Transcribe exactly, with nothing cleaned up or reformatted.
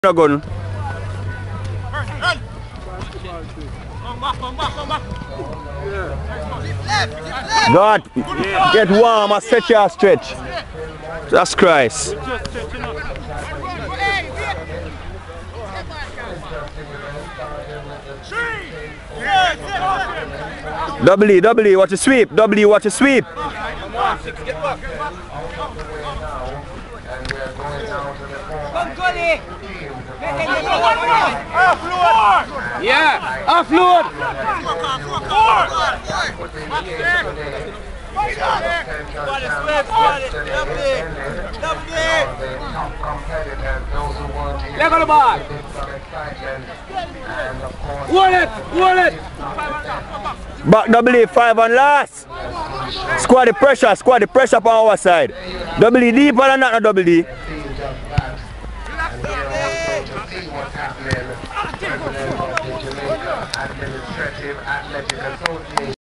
No gun. God, get warm and stretch your stretch. That's Christ. Double E, double E, watch a sweep. Double E, watch a sweep. Yeah, offload. Level the ball. Hold it, hold it. Back double E, five and last. Squad the pressure, squad the pressure on our side. Double E deeper than that, no double E. Administrative Athletic Association.